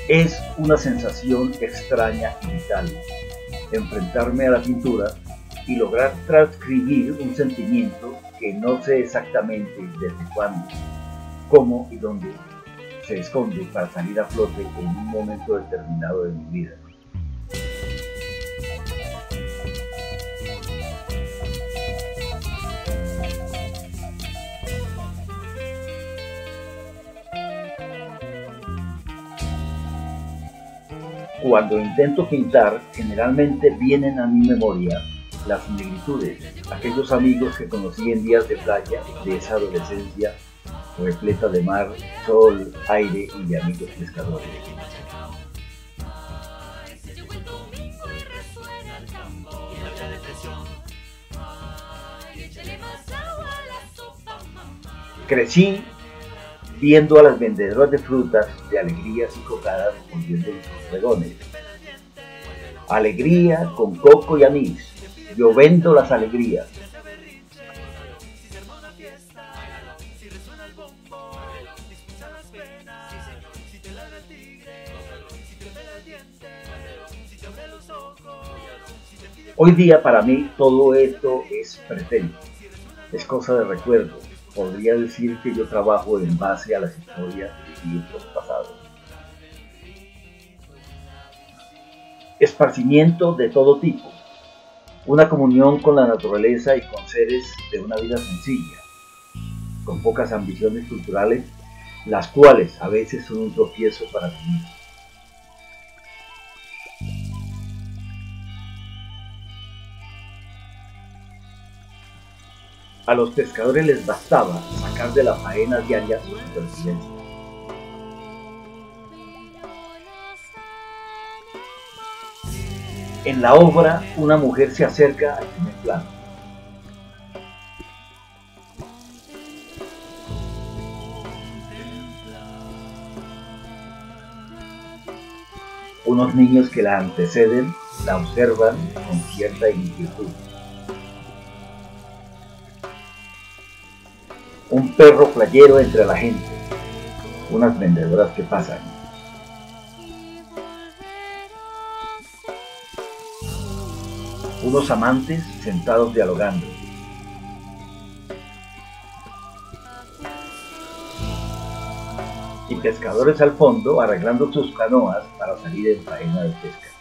Es una sensación extraña y vital enfrentarme a la pintura y lograr transcribir un sentimiento que no sé exactamente desde cuándo, cómo y dónde se esconde para salir a flote en un momento determinado de mi vida. Cuando intento pintar, generalmente vienen a mi memoria las negritudes, aquellos amigos que conocí en días de playa de esa adolescencia repleta de mar, sol, aire y de amigos pescadores. Crecí viendo a las vendedoras de frutas, de alegrías y cocadas volviendo los regones. Alegría con coco y anís. Yo vendo las alegrías. Hoy día para mí todo esto es presente, es cosa de recuerdo. Podría decir que yo trabajo en base a las historias de tiempos pasados. Esparcimiento de todo tipo, una comunión con la naturaleza y con seres de una vida sencilla, con pocas ambiciones culturales, las cuales a veces son un tropiezo para mí. A los pescadores les bastaba sacar de la faena diaria su supervivencia. En la obra, una mujer se acerca al primer plano. Unos niños que la anteceden la observan con cierta inquietud. Un perro playero entre la gente, unas vendedoras que pasan. Unos amantes sentados dialogando. Y pescadores al fondo arreglando sus canoas para salir en faena de pesca.